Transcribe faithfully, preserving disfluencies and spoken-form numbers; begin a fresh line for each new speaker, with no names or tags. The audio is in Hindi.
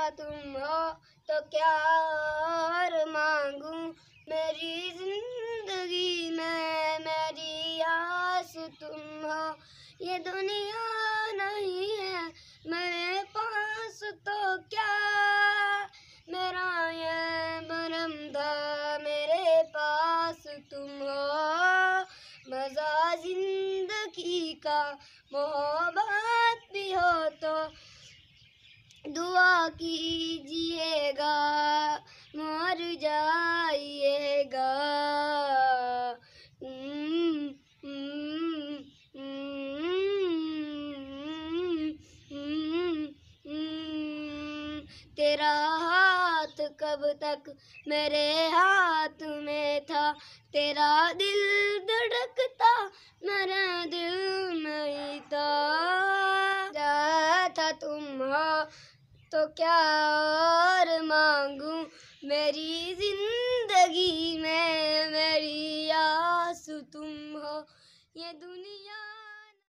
तुम हो तो क्या और मांगूं, मेरी जिंदगी में मेरी आस तुम हो। ये दुनिया नहीं है मेरे पास तो क्या, मेरा ये भरम था मेरे पास तुम हो। मज़ा जिंदगी का मोहब्बत भी हो तो दुआ कीजिएगा, मर जाइएगा। हम्म, हम्म, हम्म, हम्म, हम्म। तेरा हाथ कब तक मेरे हाथ में था, तेरा दिल धड़कता मेरा दिल में था। चाहता तुम हो तो क्या और मांगूं, मेरी जिंदगी में मेरी आस तुम हो। ये दुनिया